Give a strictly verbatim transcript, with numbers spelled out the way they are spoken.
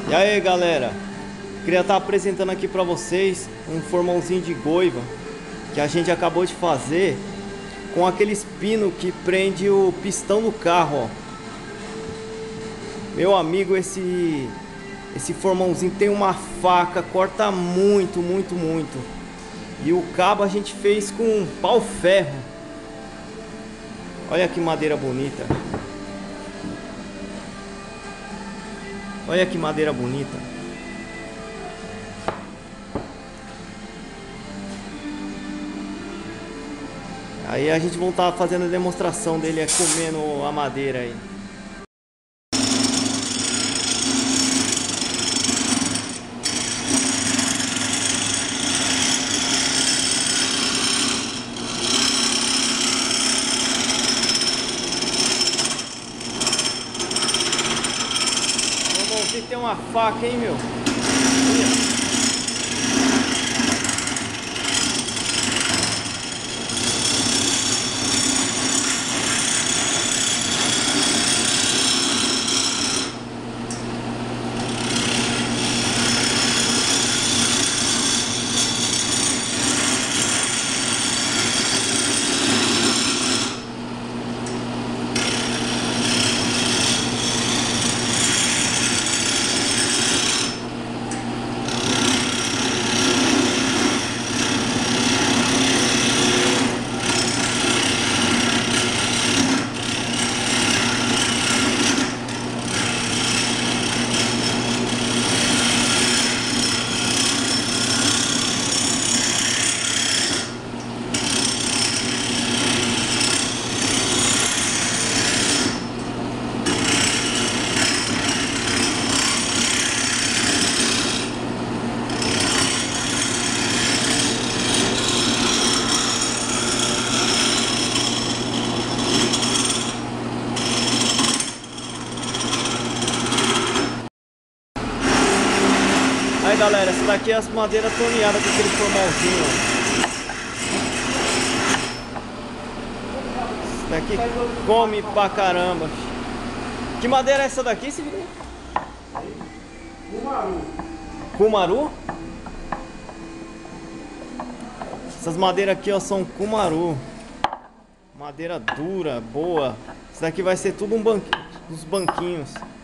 E aí galera, queria estar apresentando aqui pra vocês um formãozinho de goiva que a gente acabou de fazer com aquele pino que prende o pistão do carro, ó. Meu amigo, esse esse formãozinho tem uma faca, corta muito, muito, muito. E o cabo a gente fez com pau-ferro. Olha que madeira bonita. Olha que madeira bonita. Aí a gente vai estar fazendo a demonstração dele é comendo a madeira aí. Vamos ver que tem uma faca, hein, meu? Aí galera, essa daqui é as madeiras torneadas com aquele formalzinho. Essa daqui come pra caramba. Que madeira é essa daqui, Silvio? Cumaru. Cumaru? Essas madeiras aqui, ó, são cumaru. Madeira dura, boa. Isso daqui vai ser tudo um banquinho, uns banquinhos.